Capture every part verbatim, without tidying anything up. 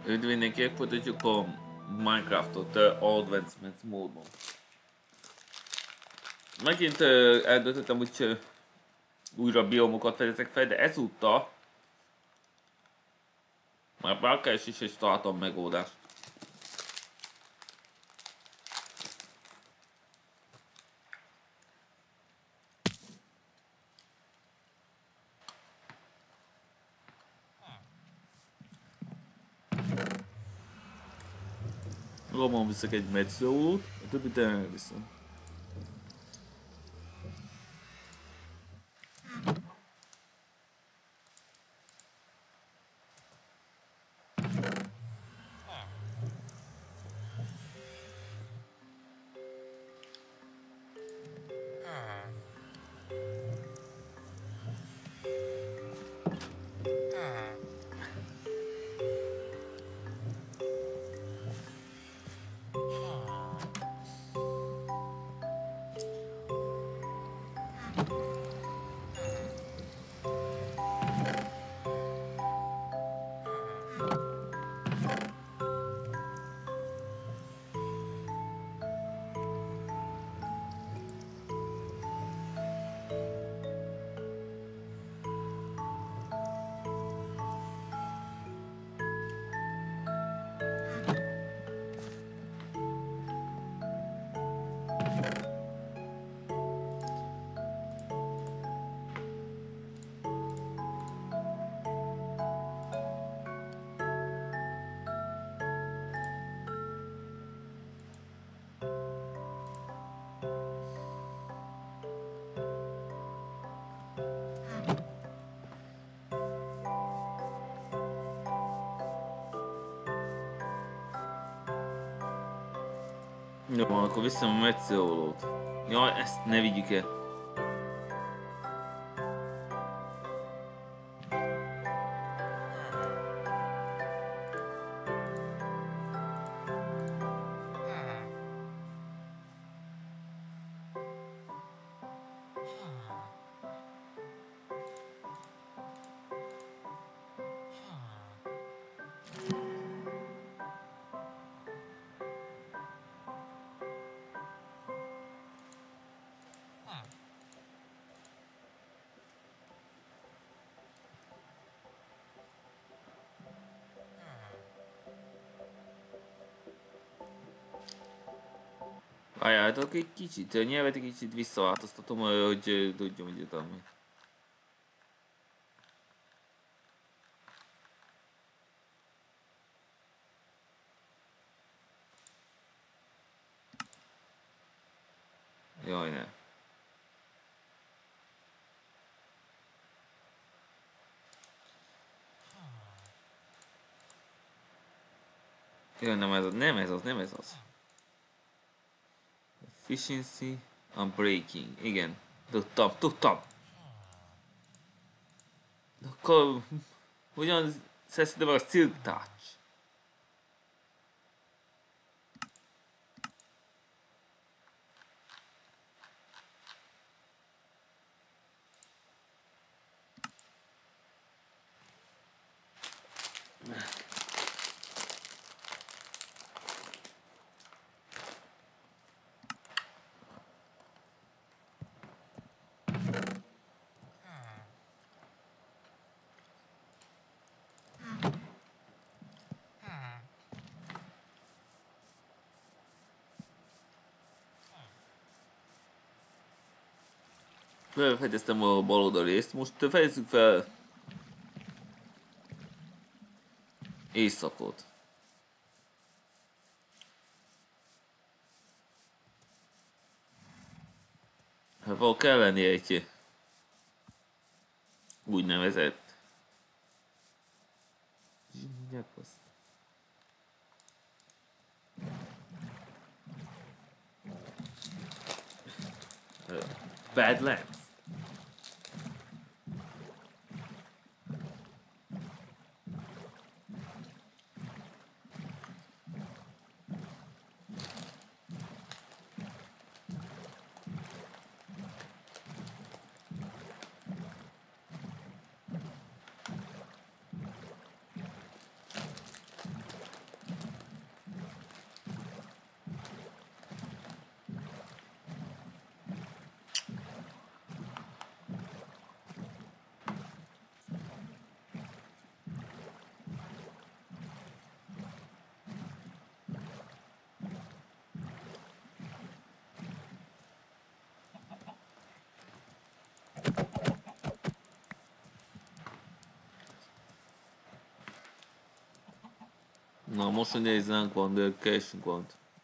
Üdv mindenkinek, folytatjuk a Minecraftot uh, Advancement módban. Megint uh, eldöntöttem, hogy uh, újra biomokat vezetek fel, de ezúttal már bárkás is és találtam megoldást. Romon viszek egy metszólót, a többit elviszem. Jó, akkor viszem a metszólót. Jaj, ezt ne vigyük el. Várjátok egy kicsit, a nyelvet egy kicsit visszaváltoztatom, hogy tudjam, hogy utána. Jaj, ne. Jaj, nem ez az, nem ez az, nem ez az. Efficiency, Unbreaking, igen. Tudtam, tudtam. De akkor ugyan szeszedem a Silk Touch. Felfedeztem a bal oldali részt, most fejezzük fel éjszakot. Hát val kell lenni egy úgynevezett Badlands. Na most, hogy nézzünk van, de keresünk van.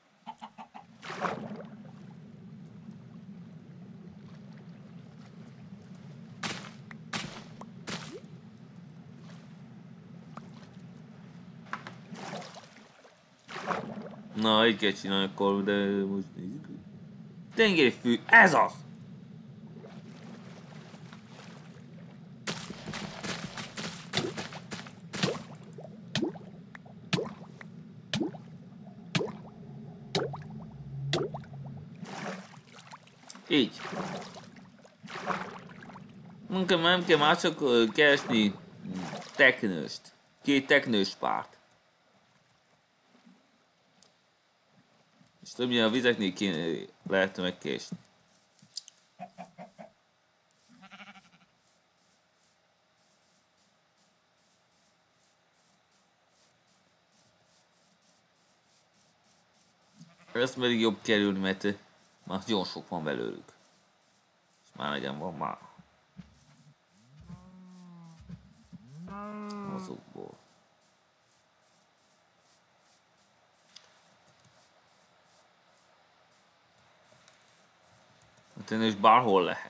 Na, így kell csinálni akkor, de most nézzük. Tengelyfű, ez az! Így. Nem kell, nem kell már csak uh, keresni teknőst. Két teknős párt. És többnyire a vizeknél kéne, lehetne megkésni. Ezt pedig jobb kerülni, mert már nagyon sok van belőlük. És már legyen van már. Azokból. Hát ennél is bárhol lehet.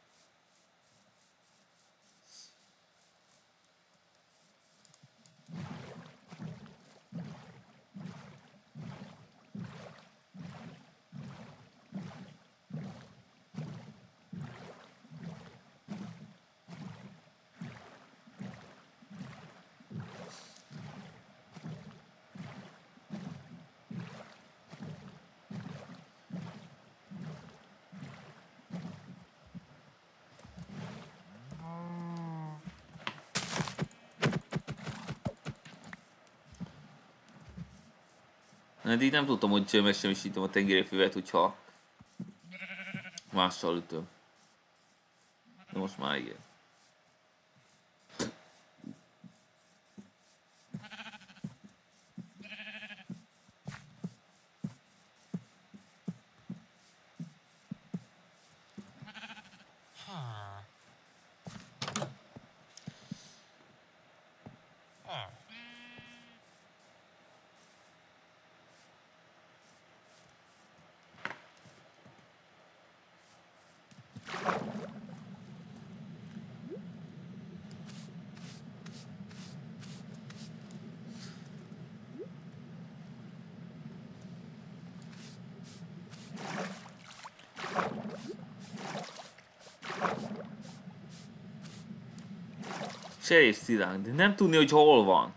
Eddig nem tudtam, hogy megsemmisítem a tengeréfüvet, hogyha mással ütöm. De most már igen. Serif sziránk, de nem tudni, hogy hol van.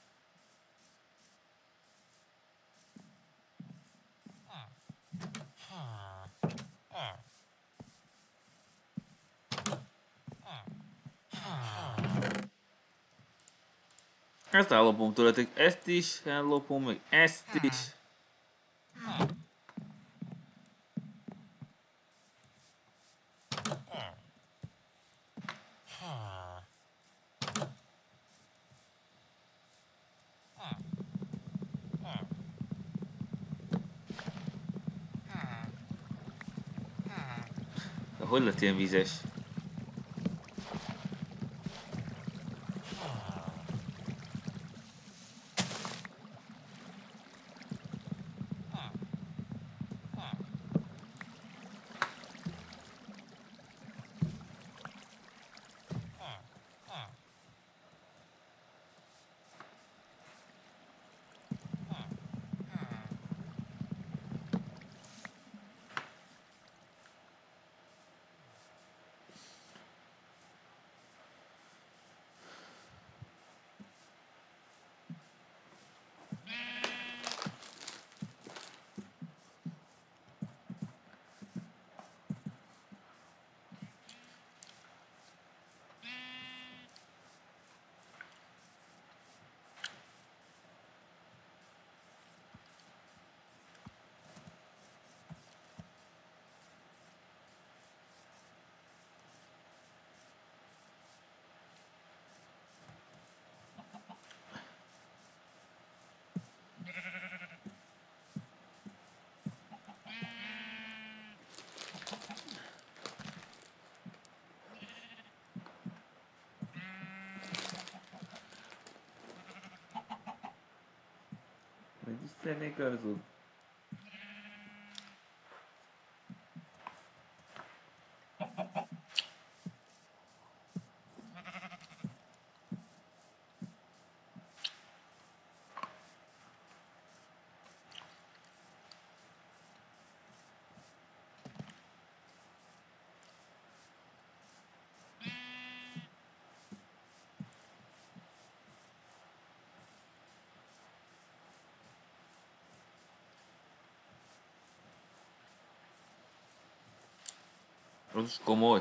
Ezt ellopom tőletek, ezt is ellopom, meg ezt is. De hogy lett ilyen vízes? Szeretnék körzul. Az is komoly.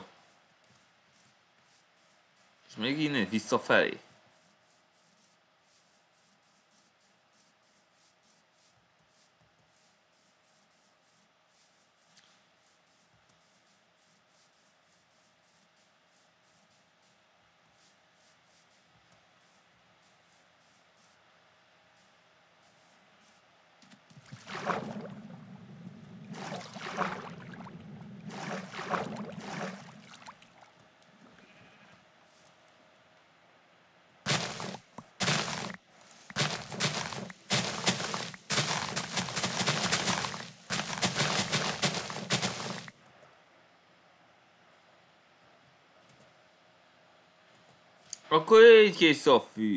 És még innen visszafelé. Akkor így kész a fű.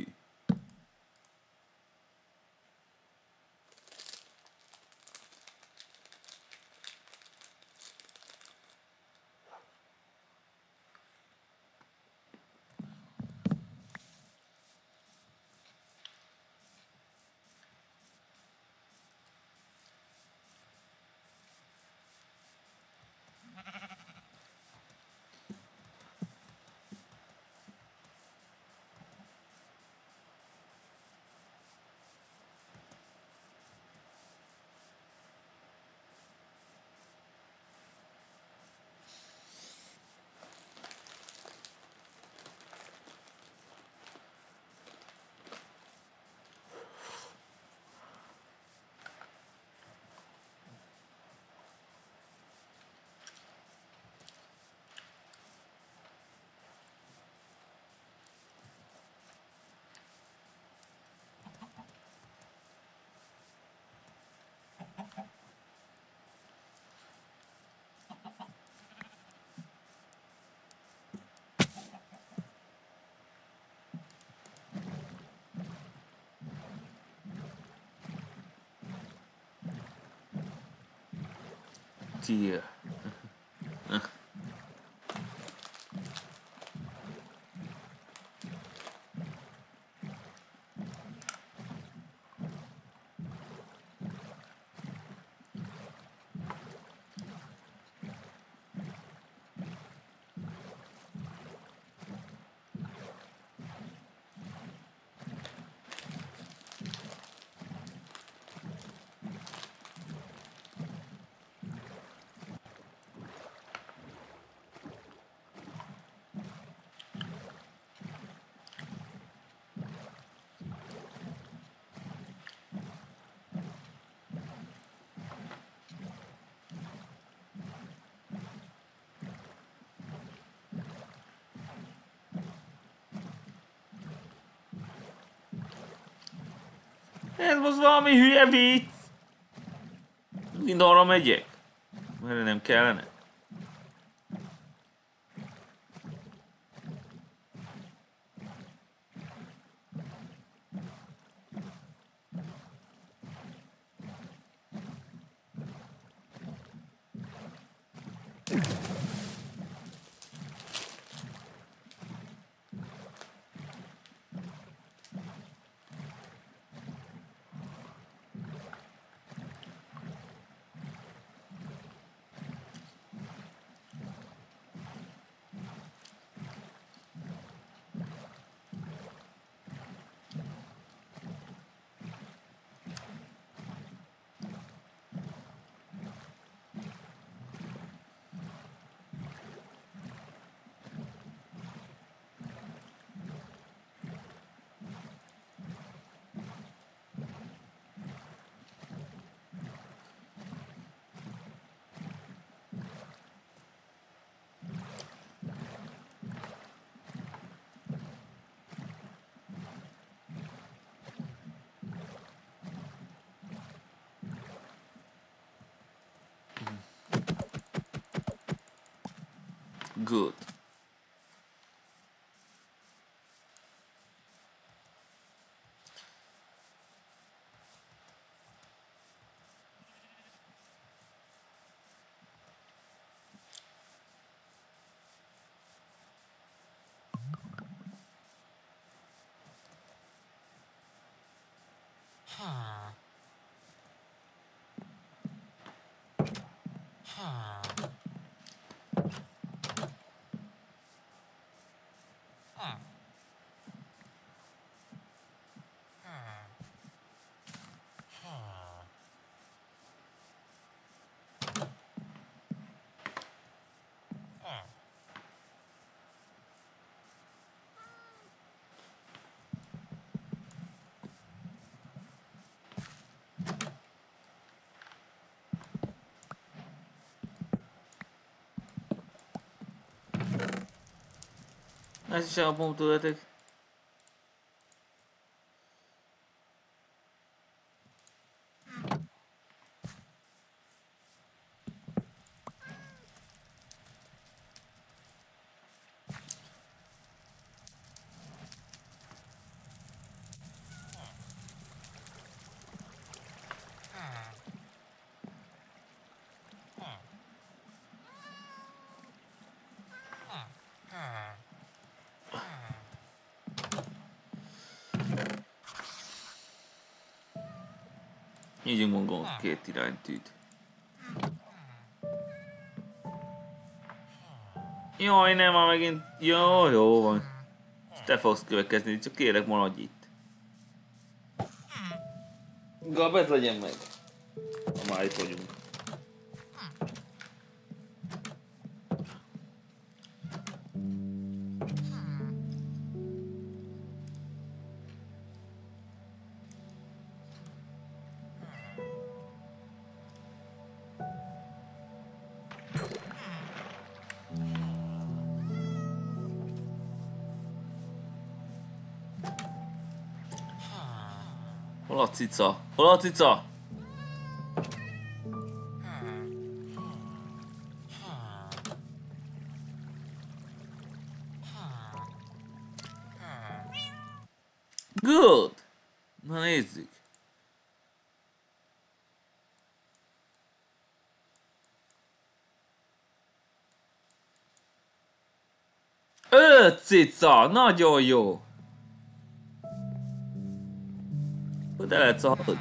Tia. Ez most valami hülye vicc. Mind arra megyek. Mert nem kellene. Good. Ez is elmúlt tőletek. Így mondom, két iránytűt. Jaj, nem, már megint... Jó, jó van. Te fogsz következni, csak kérek, maradj itt. Gabet legyen meg. Ha már itt vagyunk. Hol a cica? Hol a cica? Good! Na nézzük. Öt cica! Nagyon jó! De lehet szaladni.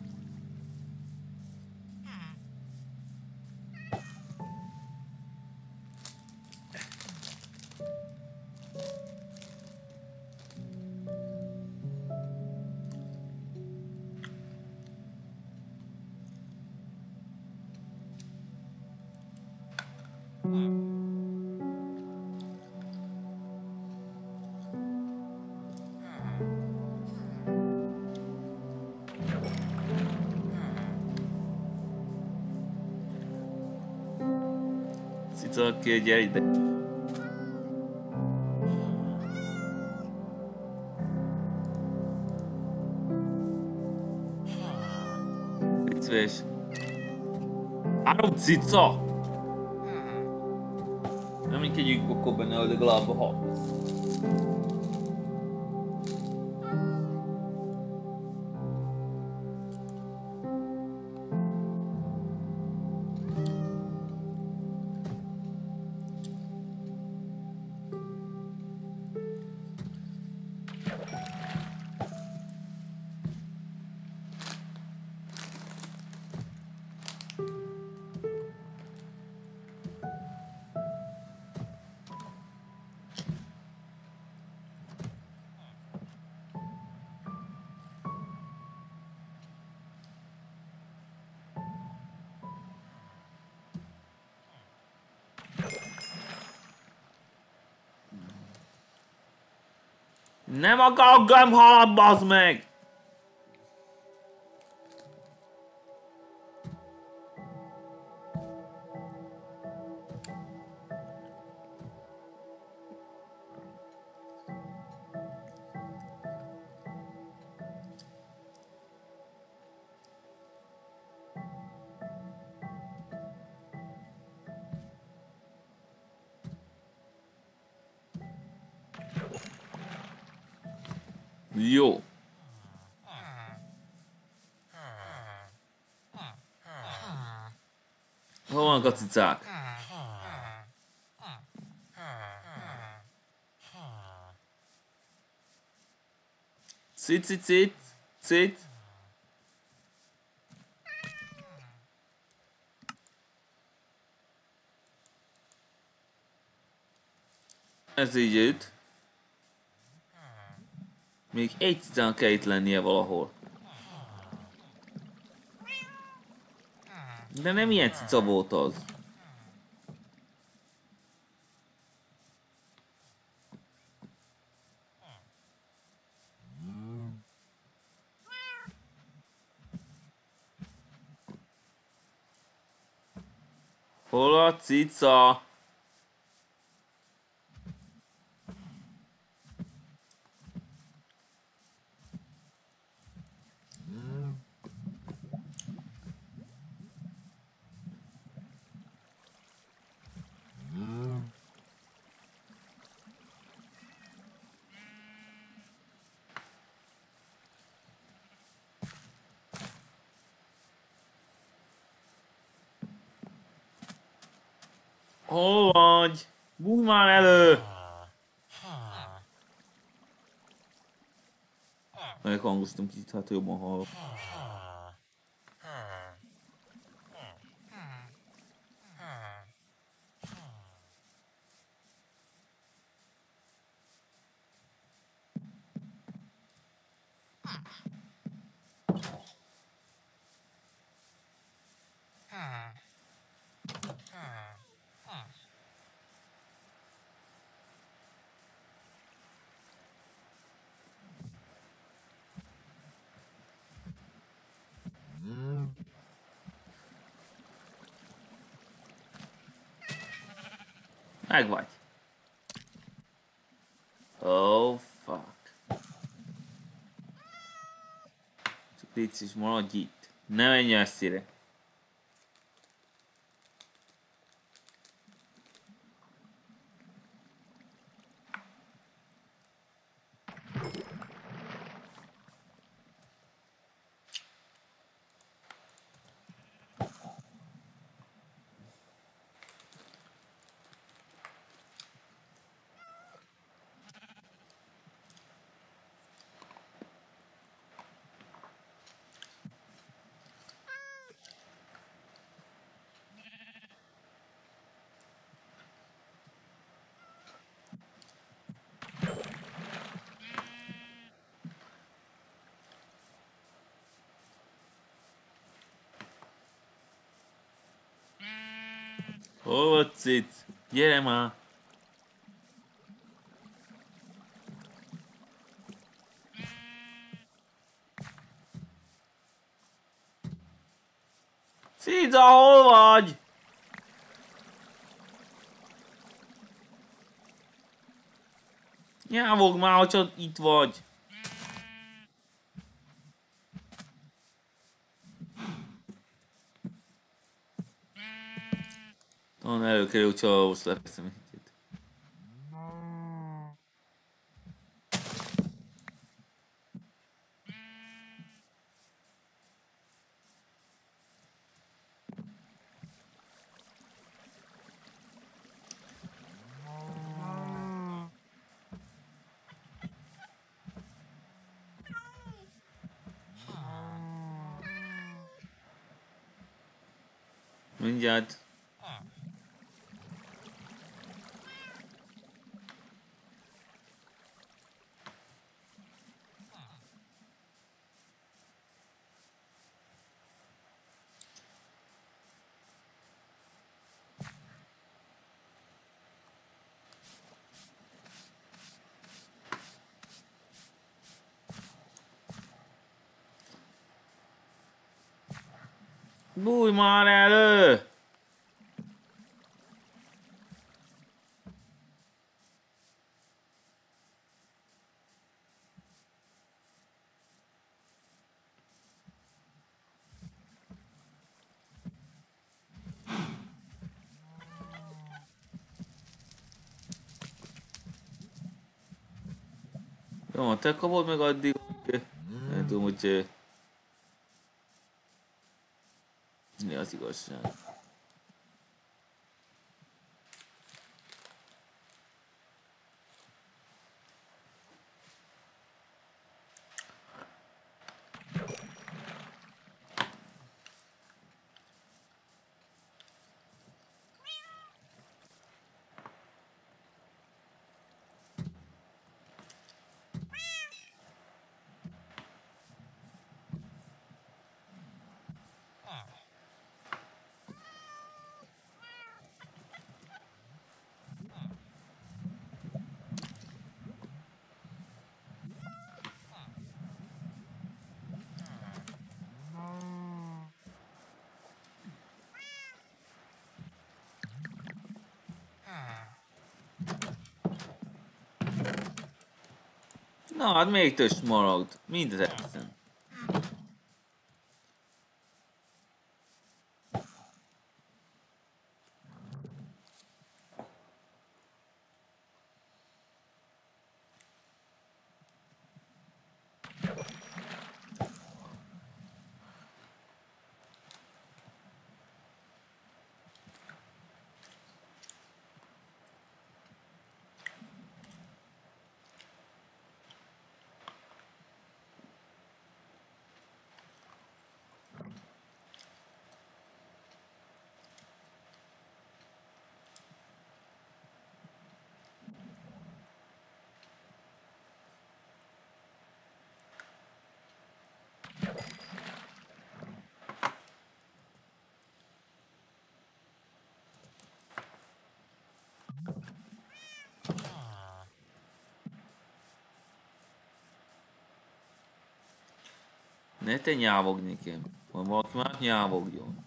Cica, gyere ide. Vicces. Három cica! Nem így kegyünk akkor benne, hogy legalább a hat. Nem akarok gömbhalat, bazd meg! Jó. Hol vannak a cicák? Cit, cit, cit, cit. Ez így üt. Még egy cicának kell itt lennie valahol. De nem ilyen cica volt az. Hol a cica? Hol vagy? Bújj már elő! Meghangoztam kicsit, hát jobban hallok. Meg vagy. Oh fuck. Csak légy is maradj itt. Ne menj messzire. Hol vagy cic? Gyere már! Cica, hol vagy? Nyávog már, hogyha itt vagy. Talán előkerül, hogyha ahhoz leveszem egyet. Mindjárt. Bújj már elő! Jó, te kapod meg addig, hogy nem tudom, hogy mi az igazság. Na, hát még több smaragd. Mindez eszem. Ne te nyávogj nekem. Van valaki más nyávogjon.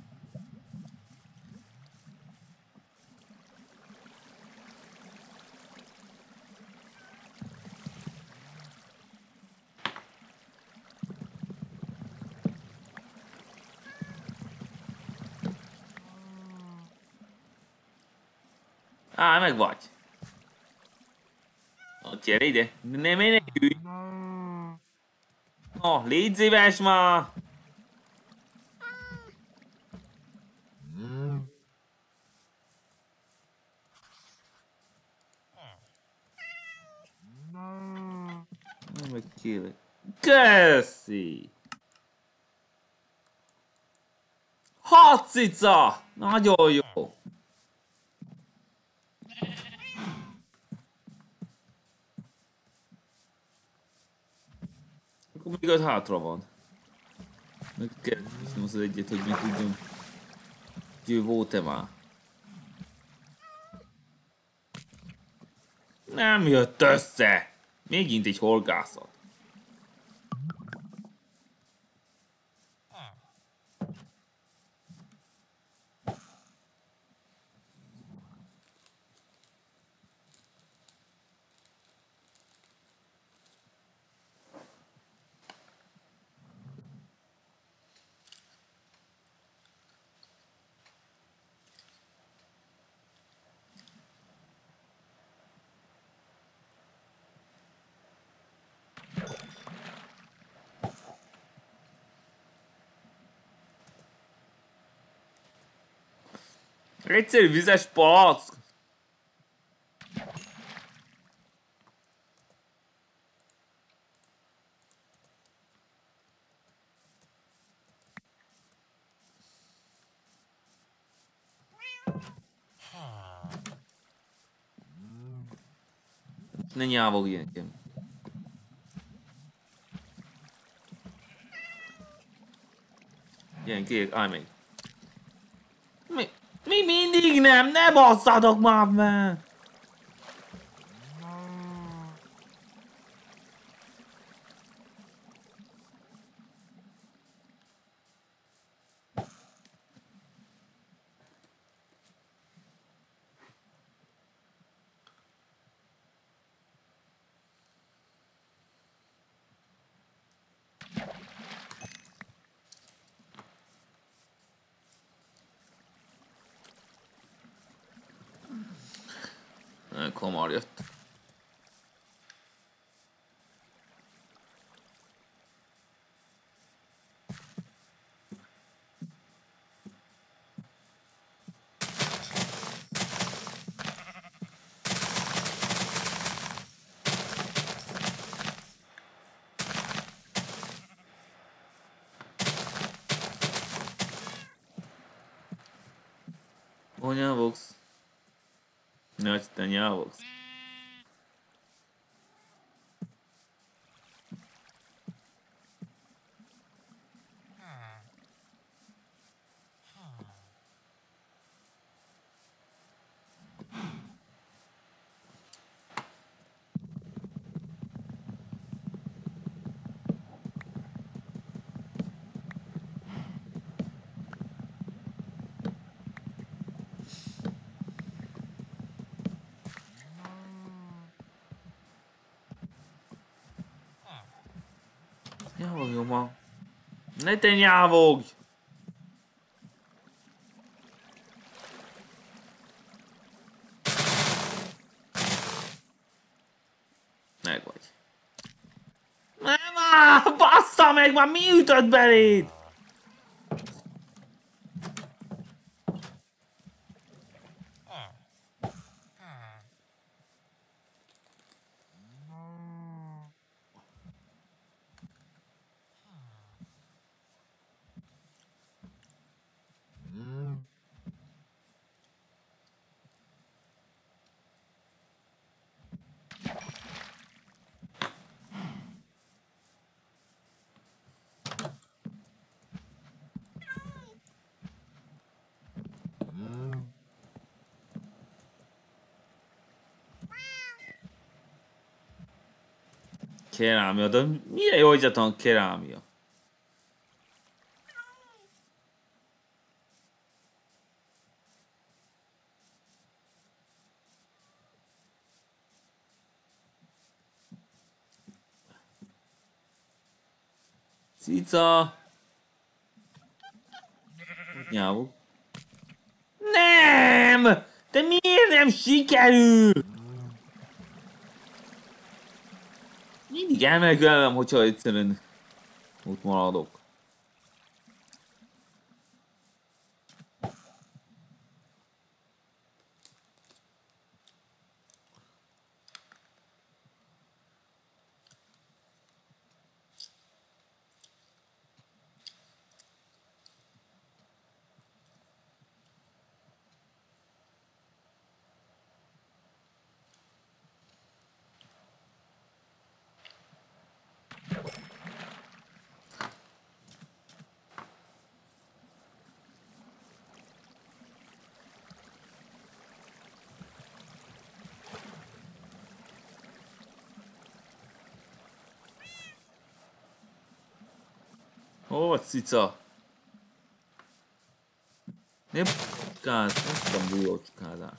Á, meg vagy. Ott gyere ide. Ne menekülj. Oh, légy szíves már. Meg kérlek. Köszi. Hat cica. Nagyon jó. Akkor még öt hátra van. Meg kell viszont az egyet, hogy mi tudjam. Hogy ő volt-e már. Nem jött össze. Megint egy horgászat. Egyszerű vizes palack. Ne nyávogj nekem. Ilyen kérlek, állj meg. Mi, mi mindig nem? Ne basszatok már meg! Komar jött. O nyelvogsz. Nagy te nyelvogsz. Nyávogjon ma. Ne te nyávogj! Meg vagy. Nem áll! Bassza meg! Már mi ütött beléd? Kerámia, de mire jó egyáltalán kerámia? Cica! Nyávog. Nem! De miért nem sikerül? Mindig elmegölöm, hogyha egyszerűen ott maradok. Ó, cica! Nem káz, nem tudom bújócskázás.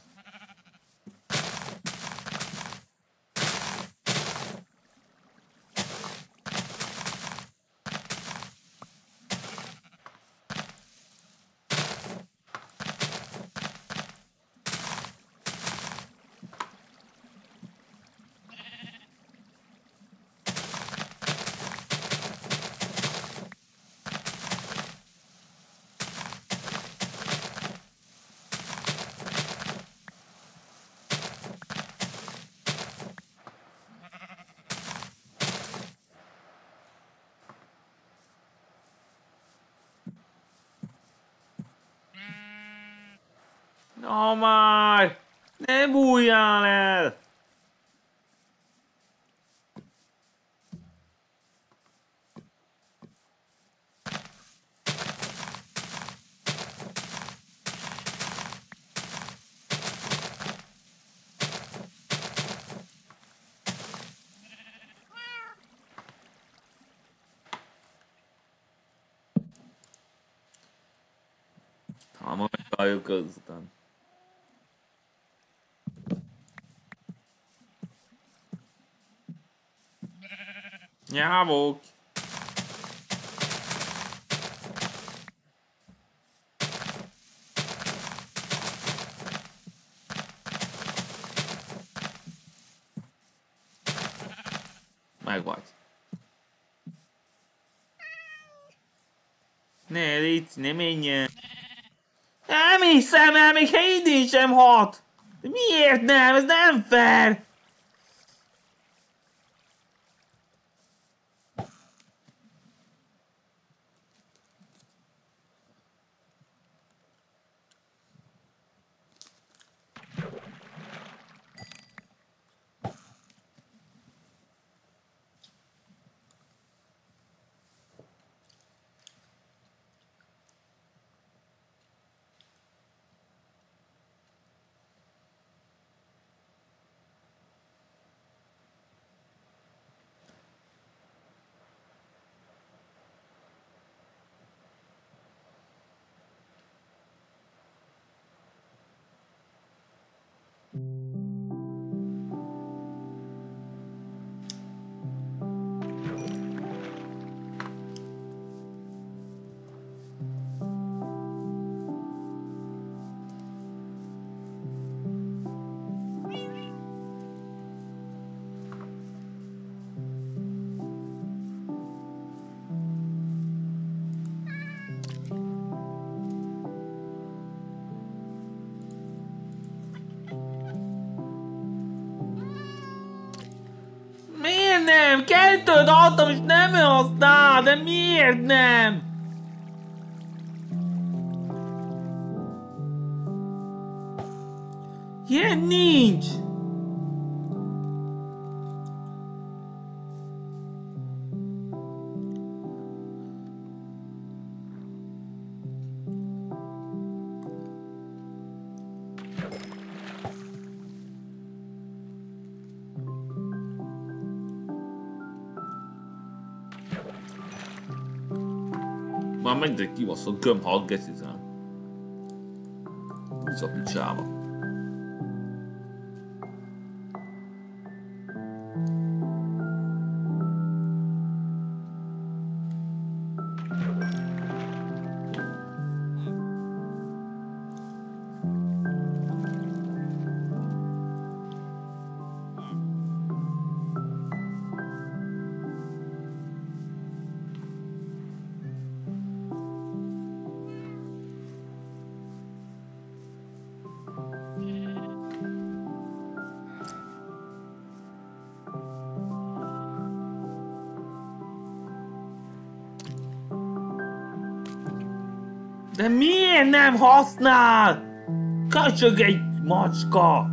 Na már! Ne bújjál el! Ha majd halljuk azután. Nyávog! Meg vagy. Ne, légy, ne menjen! Nem hiszem el, még ha idén sem hat! De miért nem? Ez nem fair! nem? Kettőt adtam és nem használ, de miért nem? Ilyen nincs! Már mindegy kibaszott gömbhalt gecizem. Ez a picsába. De miért nem használ? Köcsög egy macska!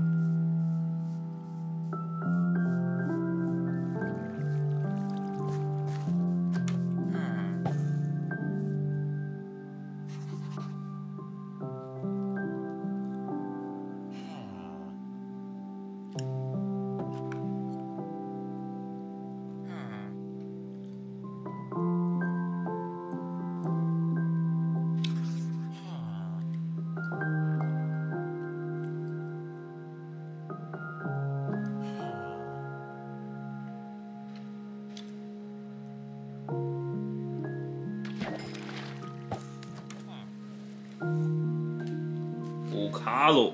Háló!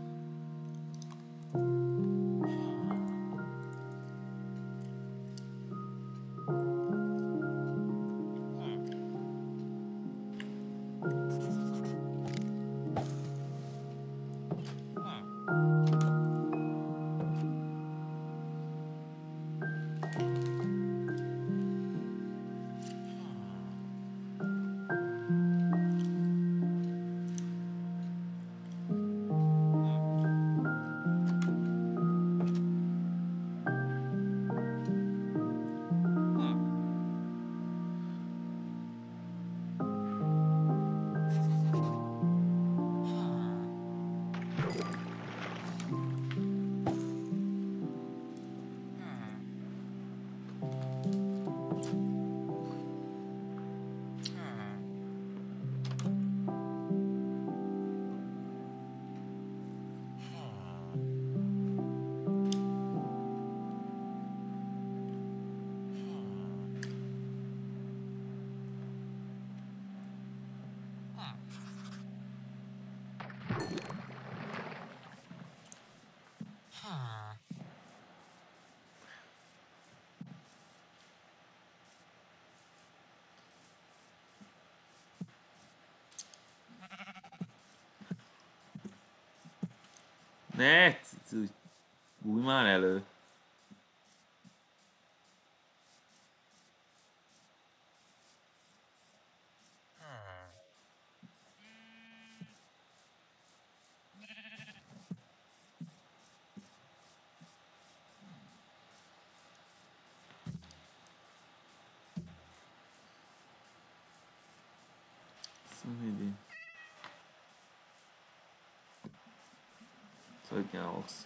Ne, bújj már elő. Szóval Szögyelsz.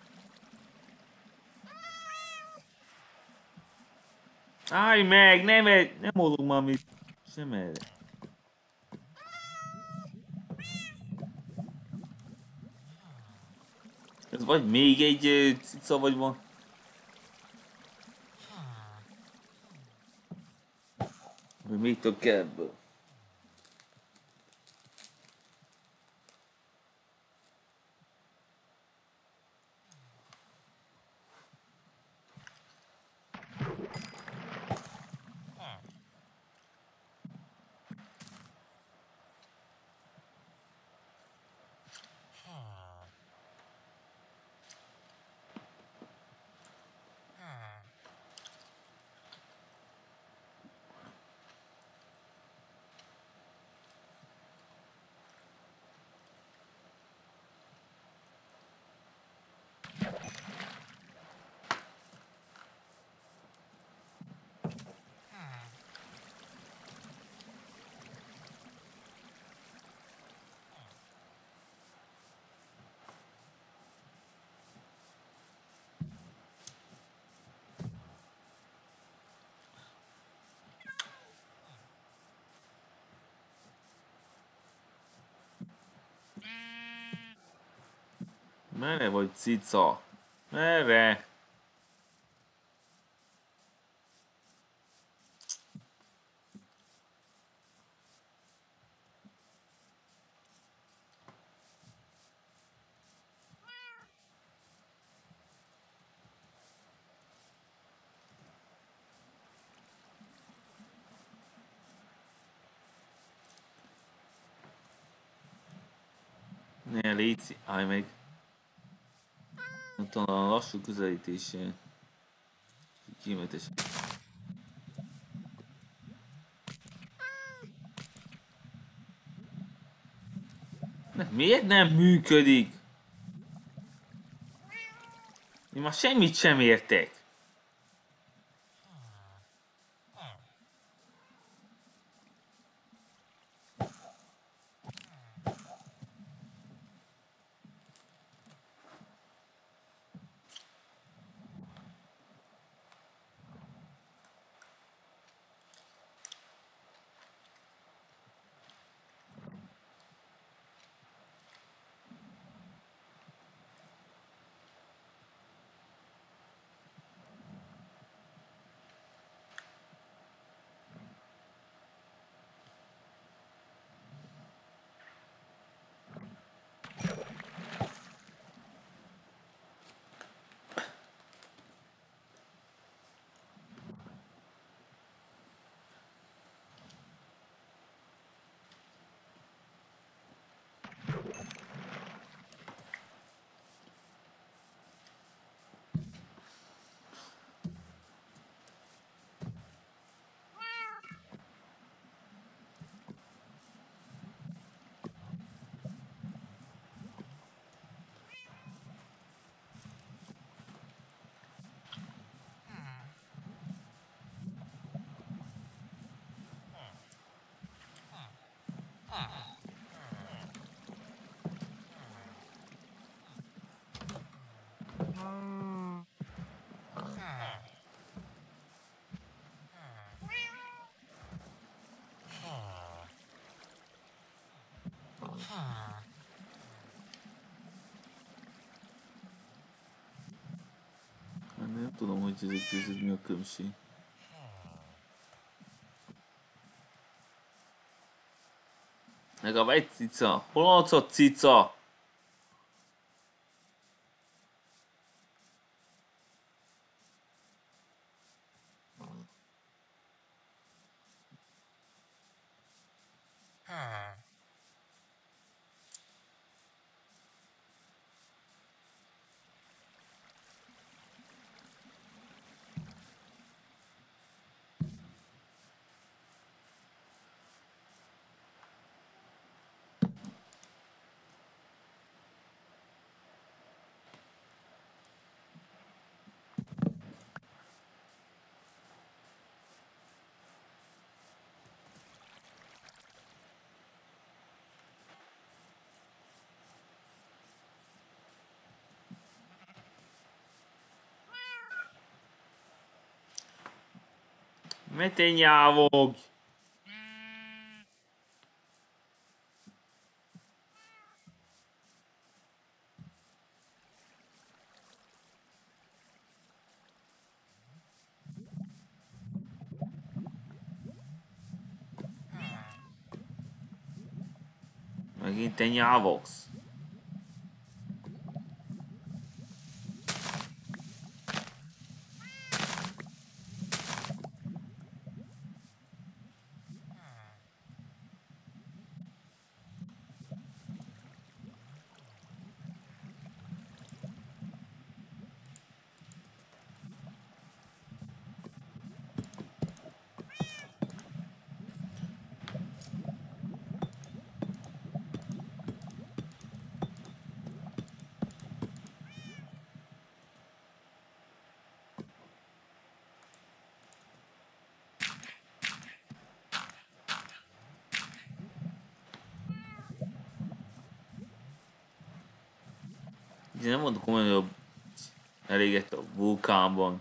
Állj meg, nem, nem mozog már mit. Sem erre. Ez vagy még egy cica, vagy van? Vagy még több kell ebből. Merre vagy, cica? Merre? Ne, légy, állj meg. Ott a lassú közelítésén. Kíméletes. Miért nem működik? Én már semmit sem értek. Nem tudom, hogy ezek között mi a különbség. Legalább egy cica. Hol az a cica? Ne te nyávogj! Megint te nyávogsz. Én nem mondok komolyan, hogy elégett a vulkánban.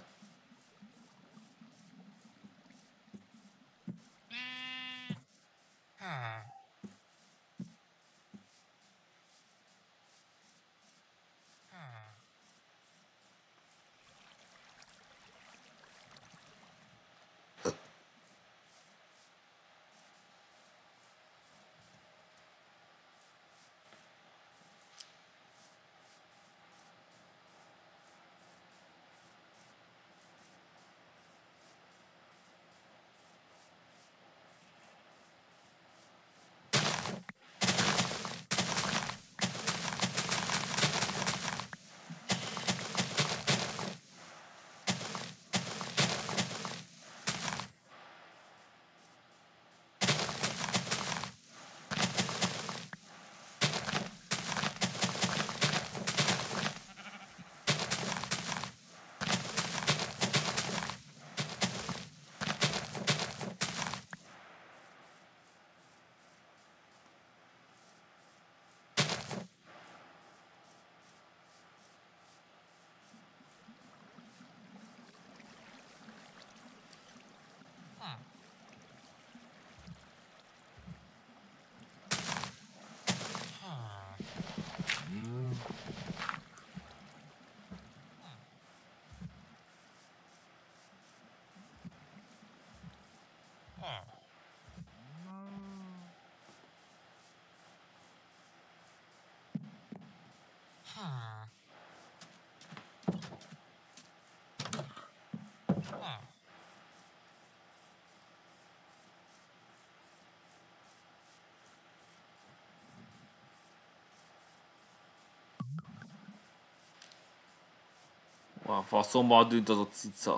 A faszomba dűnt az a cica.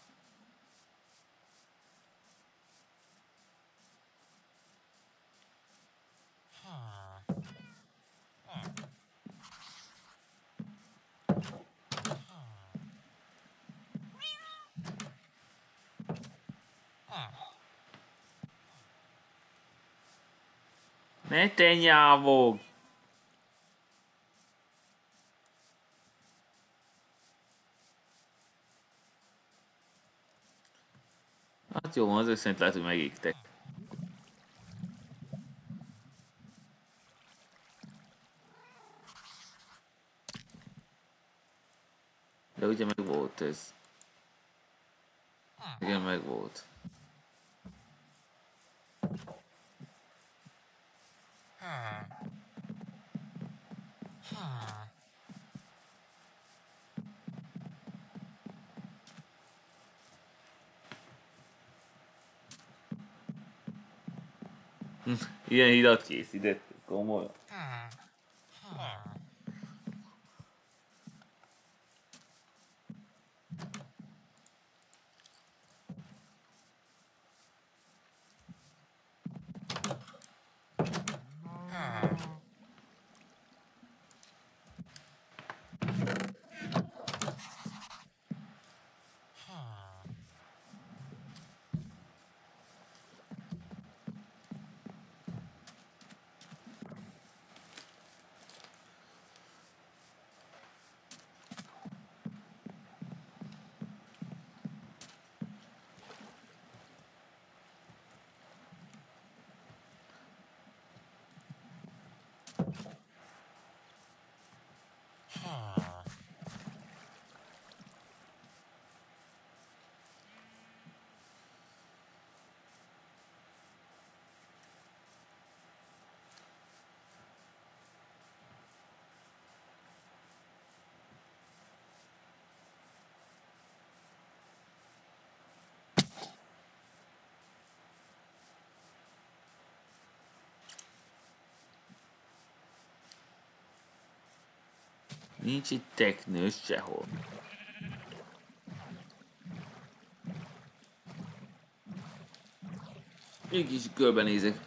Ne te nyávog! Hát jó van, azért szerint lehet, hogy megégtek. De ugye meg volt ez. Igen, meg volt. Ilyen hidat készítettük, komolyan. Nincs itt teknős sehol. Mégis körbenézek.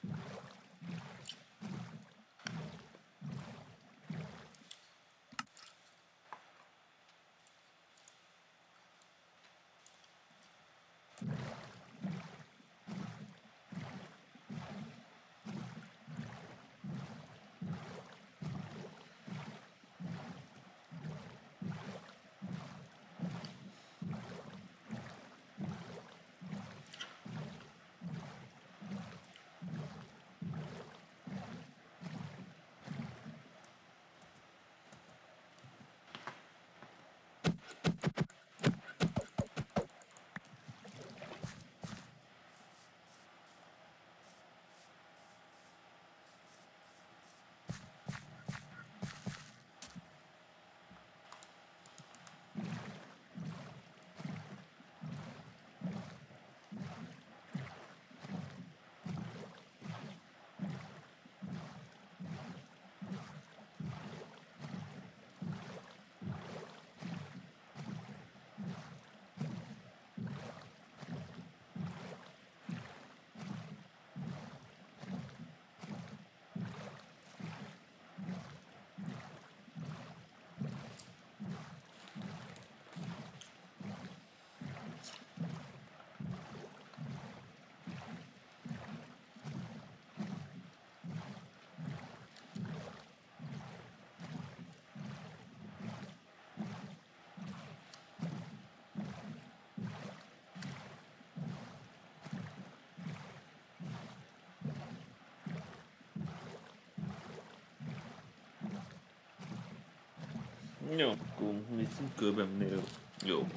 Jó, akkor viszont körbemennél. Jó.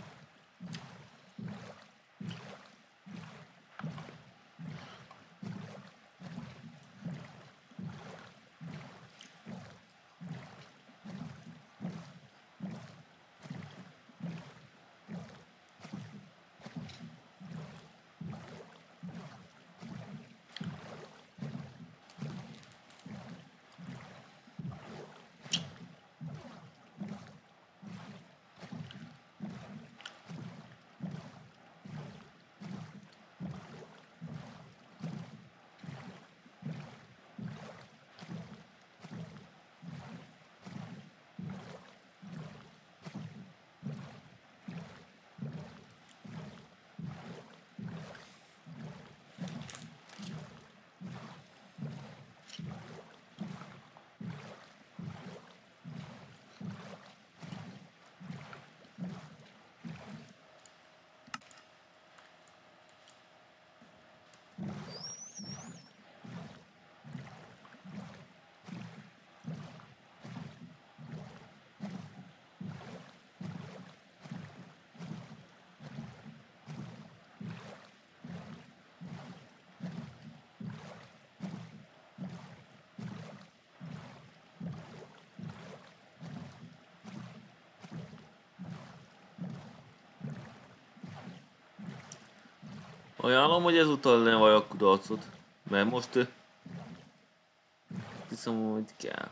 Ajánlom, hogy ezúttal ne vallj a kudarcot, mert most ö, hiszem, hogy kell.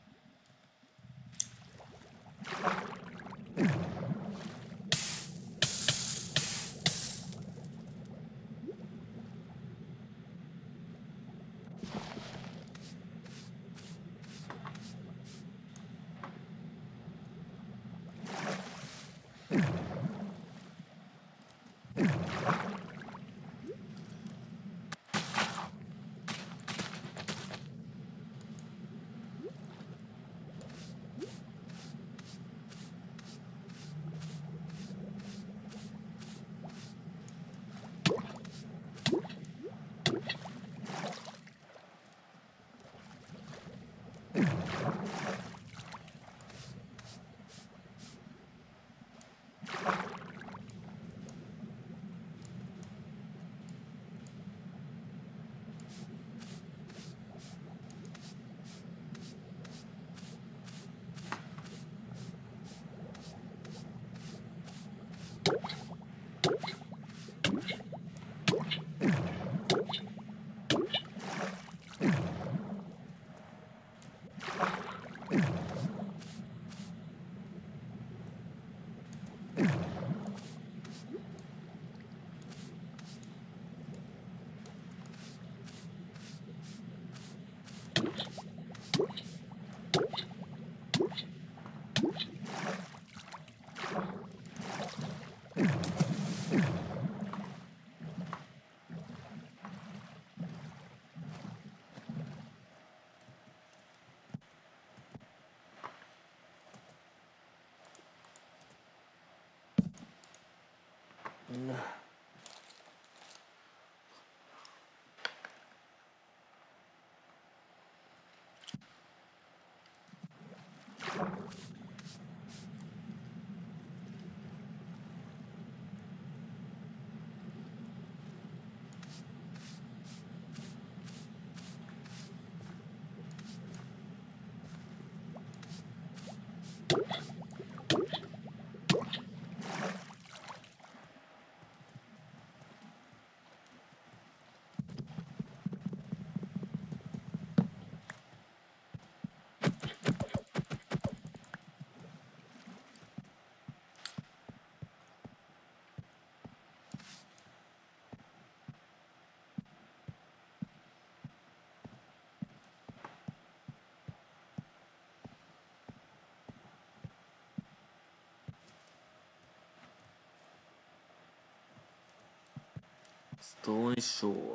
Stone Shore.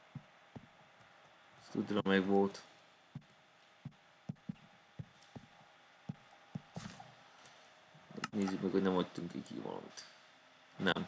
Ezt tudra meg volt. Nézzük meg, hogy nem adtunk ki valamit. Nem.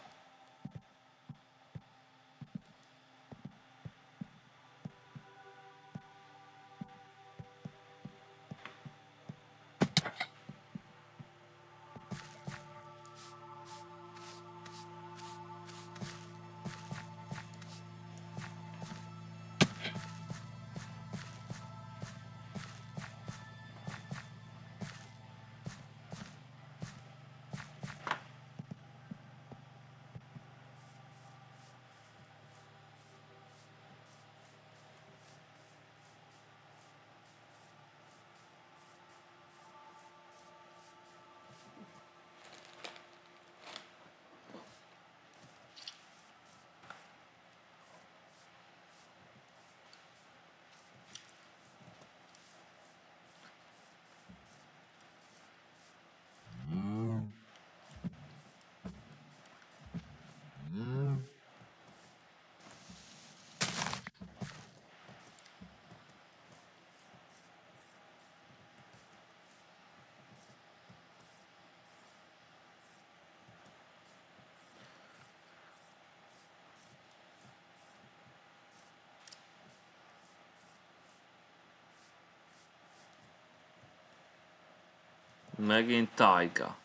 Megint tájga.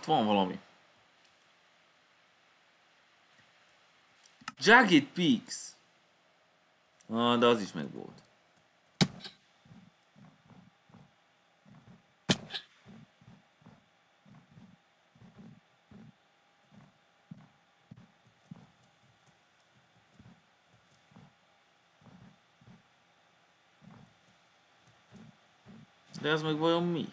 ott van valami. Jagged Peaks. Ah, de az is meg volt. De ez meg vajon mi?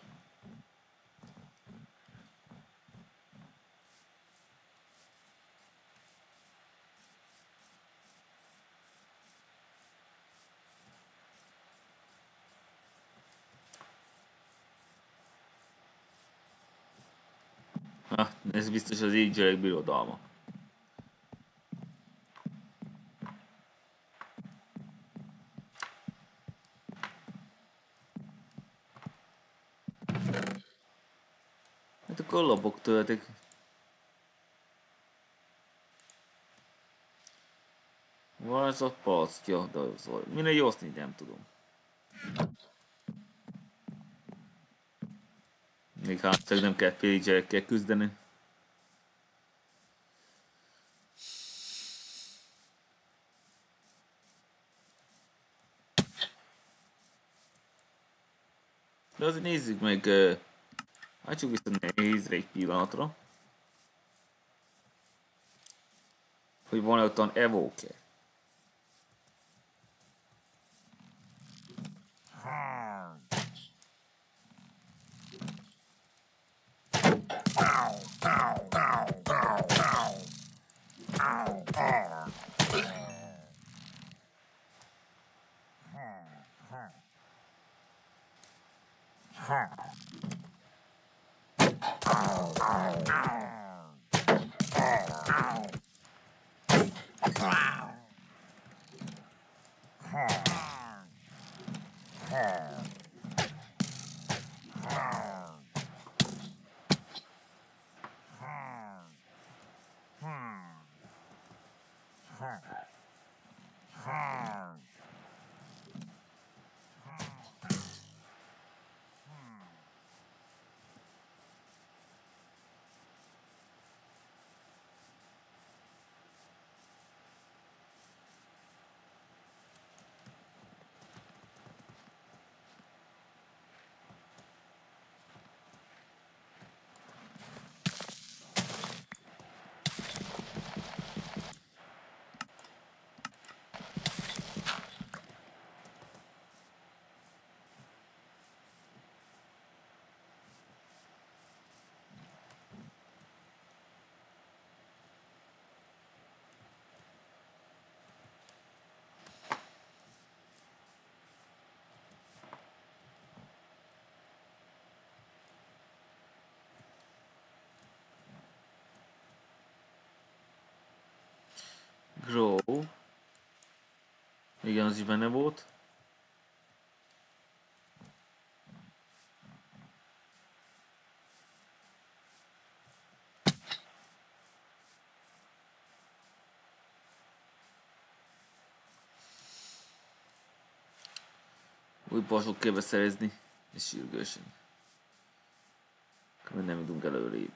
Ah, ez biztos az Angelek birodalma. Hát akkor lopok töltek. Van ez a palckja, de az vagy. Mindegy, azt így nem tudom. Még hát csak nem kell pillagerekkel küzdeni. De azért nézzük meg, uh, hagyjuk vissza nehézre egy pillanatra. Hogy van-e ottan Evoker. Grow. Igen, az is benne volt. Új pasok kell beszerezni, és sürgősen. Akkor nem jutunk előrébb.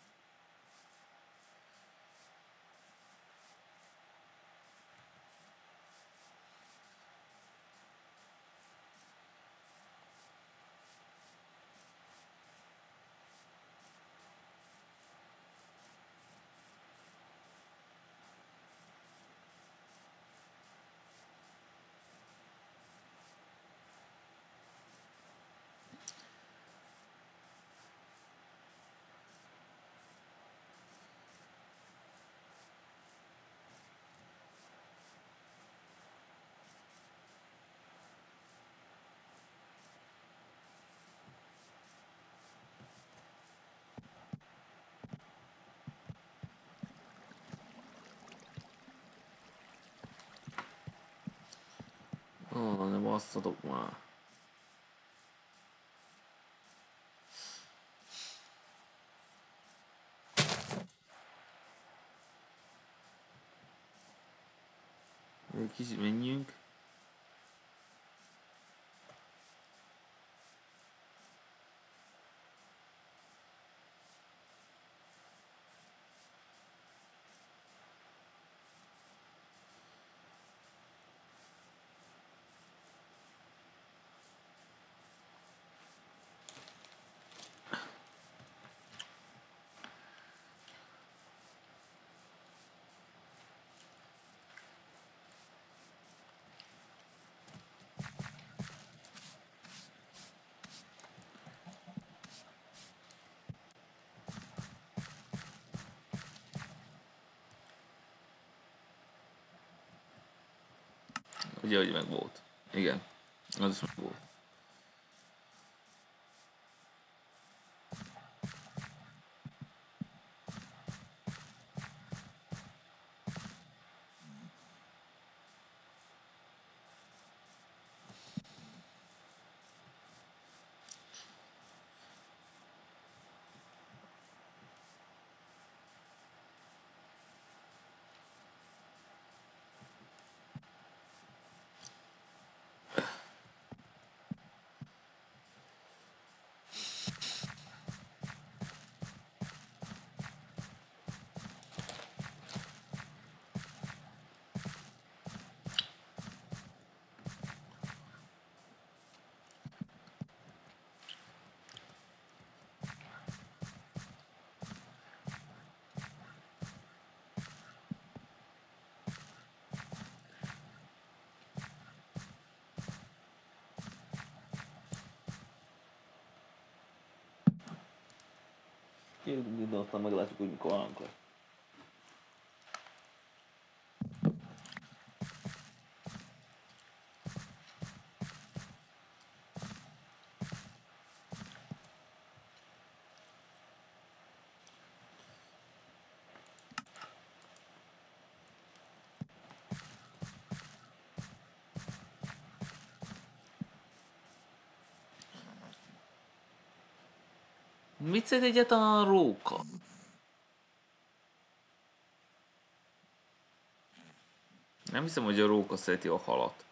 Ó, oh, ne basszatok már. Egy kicsit menjünk. Ugye, hogy meg volt. Igen. Az is meg volt. Kérjük, ide aztán meglátjuk, hogy mikor állunk le. Mit szed egyáltalán a róka? Nem hiszem, hogy a róka szereti a halat.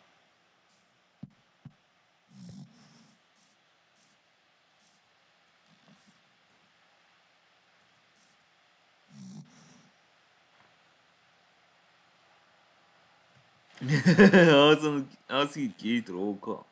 Azon, az így két róka.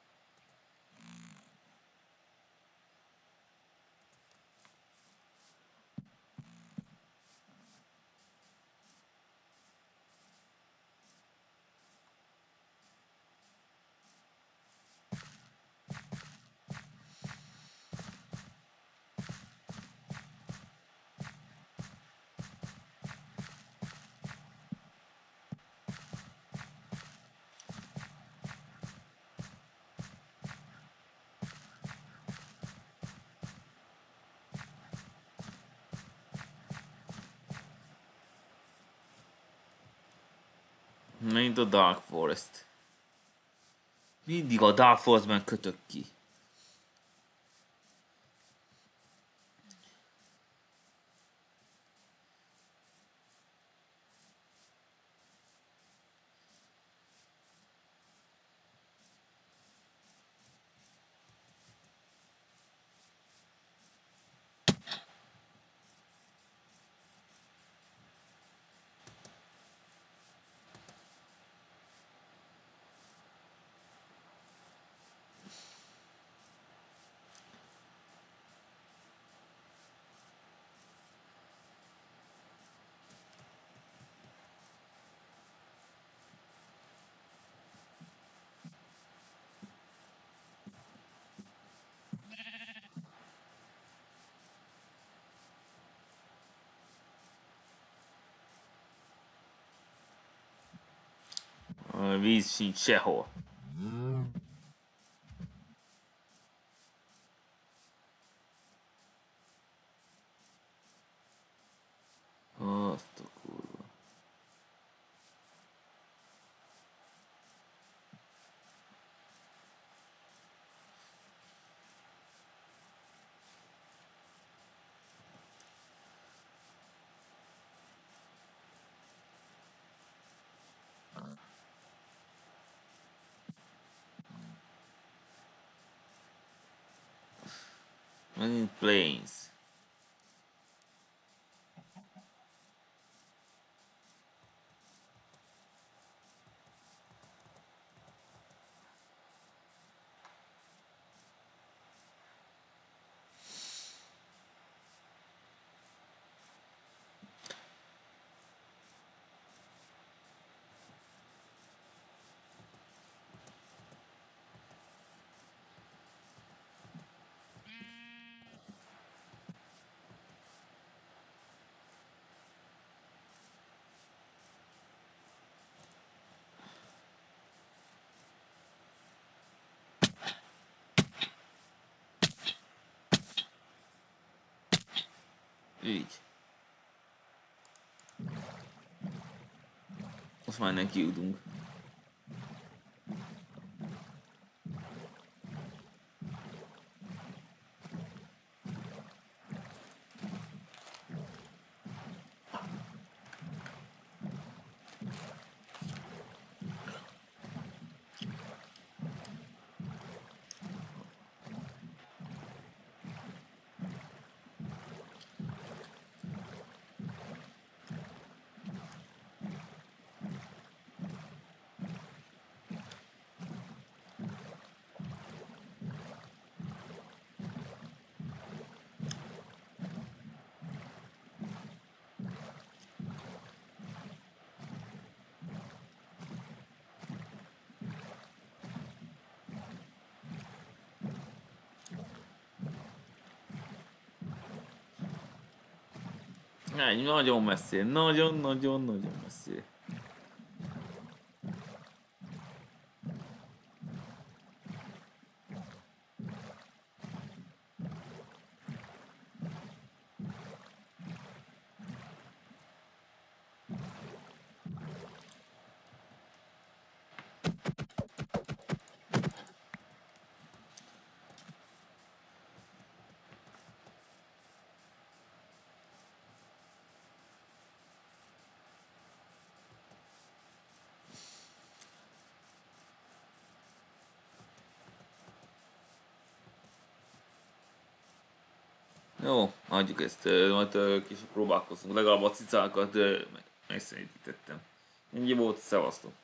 Mint a Dark Forest. Mindig a Dark Forestben kötök ki. A víz sincs sehol. Azt a kurva. Megint planes. Így. Most már innen kijutunk. Egy nagyon messzire, nagyon-nagyon-nagyon messzire. Jó, hagyjuk ezt, majd később próbálkozunk, legalább a cicákat megszerítettem. Ennyi volt, szevasztok!